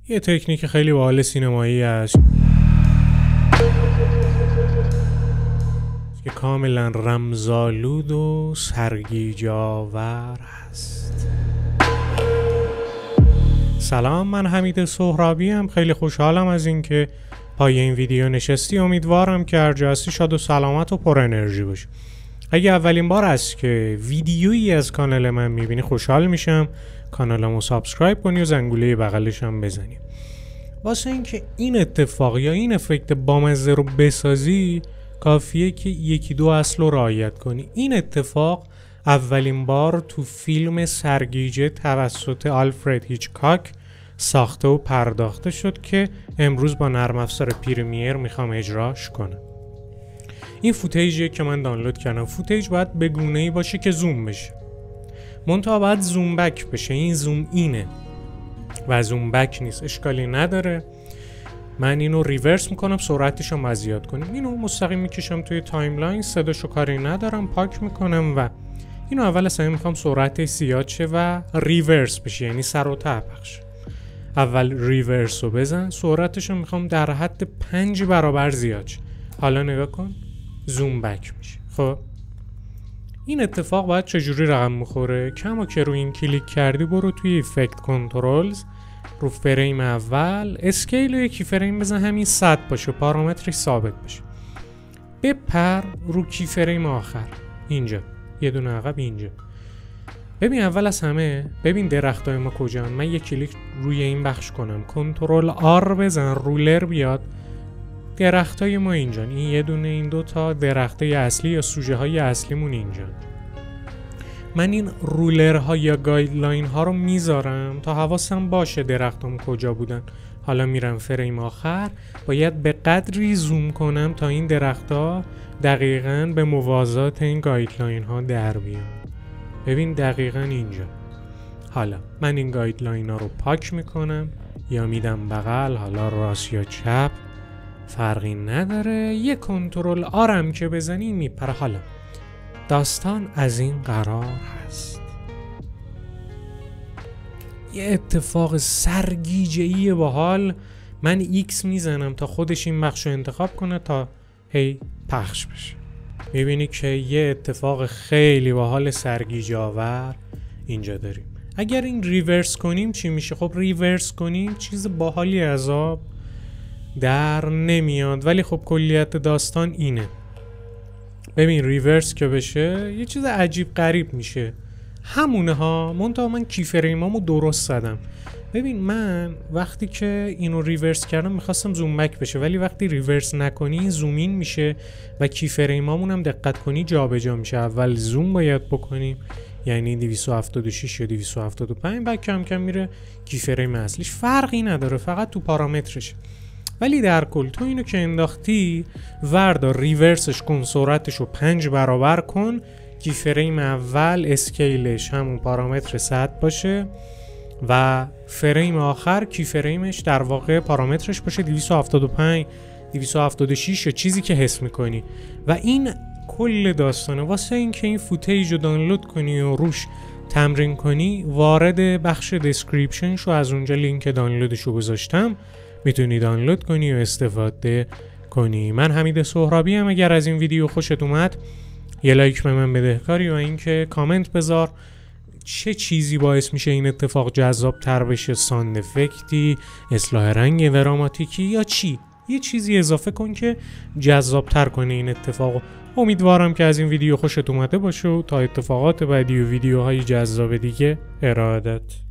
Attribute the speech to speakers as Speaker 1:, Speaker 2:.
Speaker 1: یه تکنیک خیلی باحال سینمایی است که کاملا رمزآلود و سرگیج‌آور هست. سلام، من حمید سهرابی ام. خیلی خوشحالم از اینکه پای این ویدیو نشستی. امیدوارم که هر جا هستی شاد و سلامت و پر انرژی باشی. اگه اولین بار است که ویدیویی از کانال من میبینی خوشحال میشم کانالمو سابسکرایب کنی و زنگوله بغلش هم بزنی. واسه اینکه این اتفاق یا این افکت بامزه رو بسازی کافیه که یکی دو اصل رو رعایت کنی. این اتفاق اولین بار تو فیلم سرگیجه توسط آلفرد هیچکاک ساخته و پرداخته شد که امروز با نرم افزار پریمیر میخوام اجراش کنم. این فوتیجیه که من دانلود کردم. فوتیج باید به گونه‌ای باشه که زوم بشه، منتها باید زوم بک بشه. این زوم اینه و زوم بک نیست. اشکالی نداره، من اینو ریورس میکنم، سرعتش رو زیاد کنیم. اینو مستقیم میکشم توی تایملاین، صداشو کاری ندارم، پاک میکنم و اینو اول اصلا میخوام سرعتش زیاد شه و ریورس بشه، یعنی سر و ته بخش. اول ریورس رو بزن، سرعتش رو میخوام در حد 5 برابر زیاد شه. حالا نگاه کن، زوم بک میشه. خب این اتفاق باید چجوری رقم میخوره؟ کما که رو این کلیک کردی برو توی افکت کنترلز، رو فریم اول اسکیل رو یکی فریم بزن، همین 100 باشه، پارامترش ثابت باشه. بپر رو کی فریم آخر، اینجا یه دونه عقب اینجا. ببین اول از همه ببین درختای ما کجان. من یه کلیک روی این بخش کنم، کنترل آر بزن، رولر بیاد، درختای ما اینجان. این یه دونه، این دوتا درختای اصلی یا سوژه های اصلیمون اینجان. من این رولرها یا گایدلاین ها رو میذارم تا حواسم باشه درختام کجا بودن. حالا میرم فریم آخر، باید به قدری زوم کنم تا این درختها دقیقاً به موازات این گایدلاین ها در بیان. ببین دقیقاً اینجا. حالا من این گایدلاین ها رو پاک میکنم یا میدم بغل، حالا راست یا چپ فرقی نداره. یه کنترل آرم که بزنی میپره. حالا داستان از این قرار هست، یه اتفاق سرگیجه‌ای باحال. من ایکس میزنم تا خودش این بخش رو انتخاب کنه تا هی پخش بشه. میبینی که یه اتفاق خیلی باحال سرگیجه آور اینجا داریم. اگر این ریورس کنیم چی میشه؟ خب ریورس کنیم چیز باحالی عذاب در نمیاد، ولی خب کلیت داستان اینه. ببین ریورس که بشه یه چیز عجیب غریب میشه، همونه ها، منتها من کیفریمامو درست زدم. ببین من وقتی که اینو ریورس کردم میخواستم زوم بک بشه، ولی وقتی ریورس نکنی زوم این میشه و کیفریمامون هم دقت کنی جابجا میشه. اول زوم باید بکنیم، یعنی 276 یا 275، بعد کم کم میره کیفریم اصلیش. فرقی نداره، فقط تو پارامترشه. ولی در کل تو اینو که انداختی وردار ریورسش کن، سرعتش رو 5 برابر کن، کی فریم اول اسکیلش همون پارامتر 100 باشه و فریم آخر کی فریمش در واقع پارامترش باشه 275 276 یا چیزی که حس میکنی. و این کل داستانه. واسه این که این فوتیج رو دانلود کنی و روش تمرین کنی وارد بخش دسکریپشن شو، از اونجا لینک دانلودش رو گذاشتم، میتونی دانلود کنی و استفاده کنی. من حمید سهرابی ام. اگر از این ویدیو خوشت اومد یه لایک به من بدهکاری و اینکه کامنت بذار چه چیزی باعث میشه این اتفاق جذاب تر بشه، ساند افکتی، اصلاح رنگ دراماتیکی یا چی. یه چیزی اضافه کن که جذاب تر کنه این اتفاق. امیدوارم که از این ویدیو خوشت اومده باشه و تا اتفاقات بعدی و ویدیوهای جذاب دیگه ارادت.